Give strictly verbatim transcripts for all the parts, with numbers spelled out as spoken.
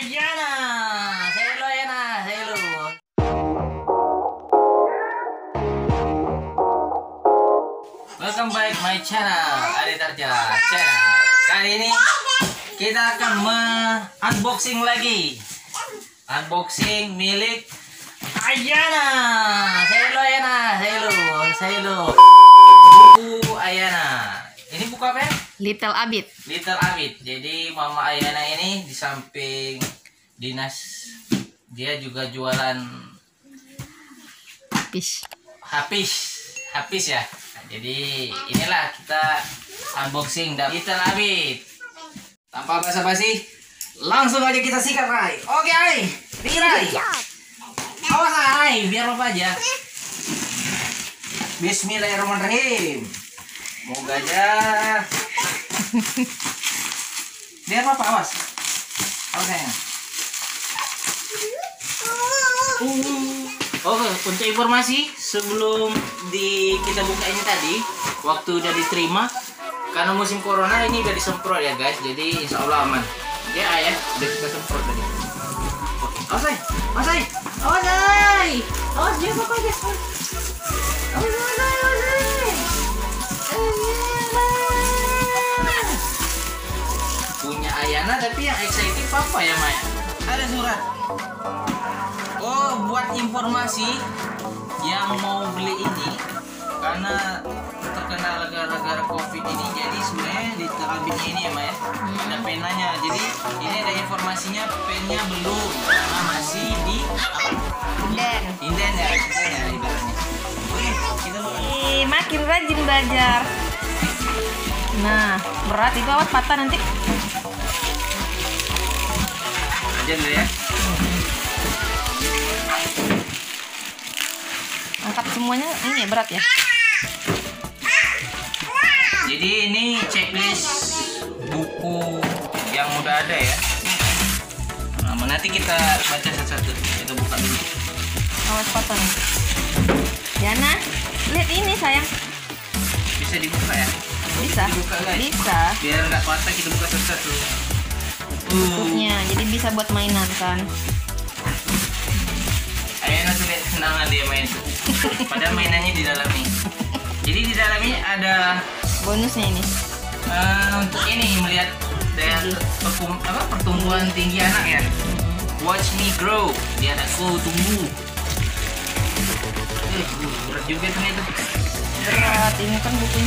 Ayana, hello Ayana, hello. Welcome back my channel, Adi Tarja channel. Kali ini kita akan me-unboxing lagi. Unboxing milik Ayana. Hello Ayana, hello, hello. Buku Ayana. Ini buku apa ya? Little Abid. Little Abid. Jadi Mama Ayana ini di samping dinas dia juga jualan Habis. habis, habis ya. Nah, jadi inilah kita unboxing dari Little Abid. Tanpa basa-basi, langsung aja kita sikat, Rai. Oke, Rai. Ini Rai. Awas, Rai, biar apa aja. Bismillahirrahmanirrahim. Moga aja. Biar apa, awas. Awas sayang. Oke, untuk informasi sebelum di kita buka ini tadi, waktu udah diterima, karena musim corona ini udah disemprot ya guys, jadi insya Allah aman. Ya ya, udah kita semprot tadi. Oke, awas ay, awas ay, awas ay, awas dia apa aja. Awas awas awas ay. Punya Ayana tapi yang exciting papa ya Maya. Ada surat. Oh, buat informasi yang mau beli ini karena terkena gara-gara covid ini, jadi sebenarnya di terabitnya ini ya Maya, hmm. ada penanya. Jadi ini ada informasinya, pennya belum karena masih di Inden. inden ya, inden ya ibaratnya. Oke, kita Ih, makin rajin belajar. Nah, berat itu awas patah nanti. aja dulu ya. Angkat semuanya ini berat ya. Jadi ini checklist buku yang udah ada ya. Nah, nanti kita baca satu-satu. Kita buka dulu. Awas patah nih. Yana, lihat ini sayang. Bisa dibuka ya? Bisa. Dibuka guys. Bisa. Biar nggak patah kita buka satu-satu. Bukunya, jadi bisa buat mainan kan. Ayana tuh lihat senangan dia main tuh. Padahal mainannya di dalam nih. Jadi di dalam ini ada bonusnya ini. Uh, untuk ini melihat daya pertum apa, pertumbuhan tinggi anak ya. Watch me grow. Dia anakku tumbuh. Eh, berat juga ternyata. Berat, ini kan bukunya.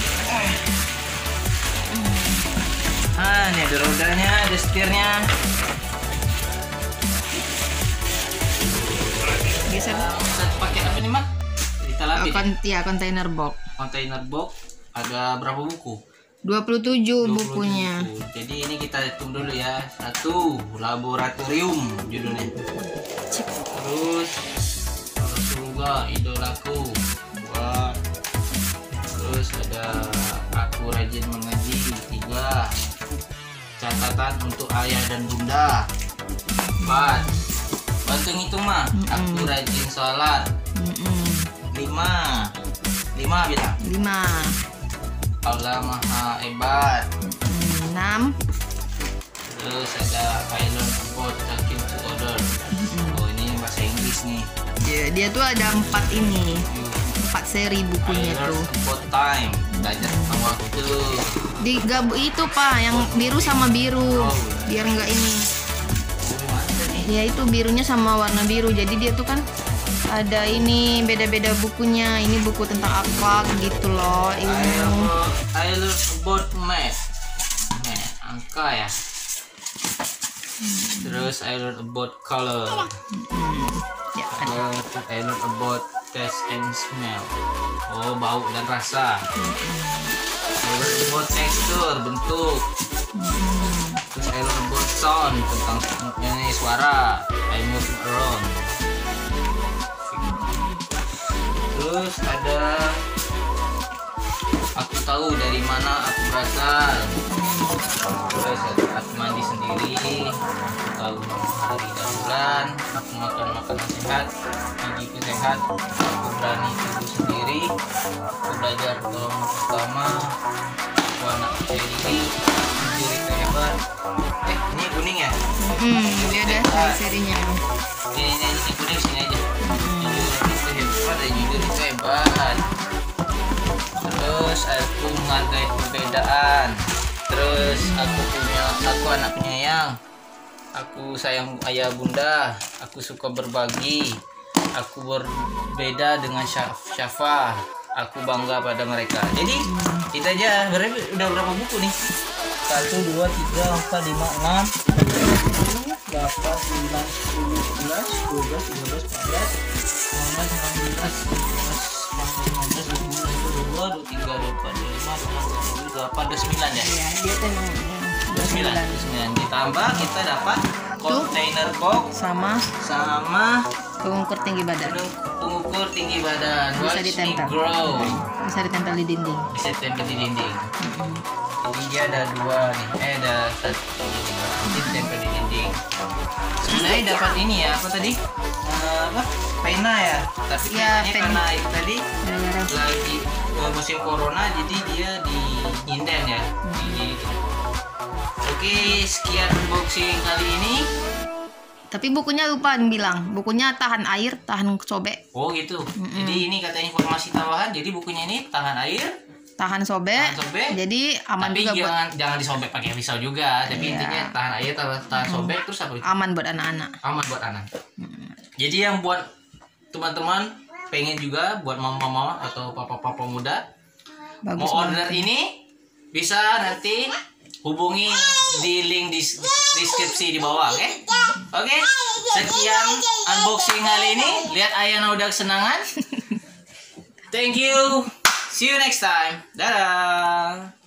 Ah, ini ada rodanya, ada setirnya. Bisa Bisa pakai apa nih, Mak? Ditalapi. Kon ya, kontainer box. Container box. Ada berapa buku? dua puluh tujuh dua puluh bukunya. buku. Jadi ini kita hitung dulu ya. Satu, laboratorium judulnya. Terus surga idolaku. Dua. Terus ada aku rajin mengaji. Tiga. Catatan untuk ayah dan bunda. Empat. Bantu ngitung mah. Mm-mm. Aku rajin sholat. Mm-mm. Lima. Lima bilang. Lima. Allah maha hebat. Mm, enam. Terus ada I learn about talking to other. Mm-mm. Oh ini bahasa Inggris nih. Dia, dia tuh ada empat ini, empat seri bukunya I learn tuh. about time. Belajar tentang waktu. Di gab itu pak, yang biru sama biru, biar nggak ini. Ya itu birunya sama warna biru, jadi dia tuh kan ada ini beda-beda bukunya. Ini buku tentang akhlak gitu loh, I ilmu. learn I learn about math. Math, angka ya. Terus I learn about color. Hmm, ya kan. Uh, I learn about taste and smell. Oh, bau dan rasa. I learn about texture, bentuk. Terus I learn about sound, tentang ini suara. I move around. Terus ada aku tahu dari mana aku berasal. Terus ada aku mandi sendiri. Aku tahu hari dan bulan. Aku makan makanan sehat. Gigiku sehat. Aku berani tubuh sendiri. Aku belajar tolong pertama. Aku anak percaya diri. Diri hebat. Eh, ini kuning ya? Hmm, dia ada seri-serinya. Ini ini ini kuning sini aja. Jujur itu hebat, dan jujur itu hebat. Terus aku menghargai perbedaan. Terus aku punya, aku anak penyayang. Aku sayang ayah bunda. Aku suka berbagi. Aku berbeda dengan Syaf- Syafa. Aku bangga pada mereka. Jadi kita aja. Berarti udah berapa buku nih? Satu, dua, tiga, empat, lima, enam, delapan, sembilan, sepuluh, sebelas, dua belas, tiga belas, empat belas, lima belas, enam belas, tujuh belas, delapan belas, sembilan belas, dua puluh dua, dua puluh tiga, dua puluh empat, dua puluh lima, dua puluh enam, dua puluh tujuh, delapan, dua puluh sembilan ya? Iya, dia tuh yang dua puluh sembilan. dua puluh sembilan. Ditambah kita dapat container box sama sama pengukur tinggi badan. pengukur tinggi badan. Bisa Watch me ditempel. grow. Bisa ditempel di dinding. Bisa ditempel di dinding. Jadi dia ada dua nih, eh ada satu, nanti ditempel di dinding. Sebenarnya dapat ini ya, apa tadi? Eh, apa? Pena ya. Tapi Ya, penanya pen- karena itu tadi Gara-gara lagi eh, musim corona, jadi dia di nyinden ya. Di- Oke, sekian unboxing kali ini. tapi bukunya lupa bilang, bukunya tahan air, tahan sobek, Oh gitu. Jadi ini katanya informasi tambahan. Jadi bukunya ini tahan air, tahan sobek. Tahan sobek. Jadi aman tapi juga buat jangan jangan disobek pakai pisau juga. Tapi Iya. intinya tahan air, tahan, tahan sobek, terus apa? aman buat anak-anak. Aman buat anak. Jadi yang buat teman-teman pengen juga buat mama-mama atau papa-papa muda Bagus mau banget. order ini bisa nanti hubungi di link di deskripsi di bawah, oke? Oke. Sekian unboxing kali ini. Lihat Ayana udah kesenangan. Thank you. See you next time. Dadah.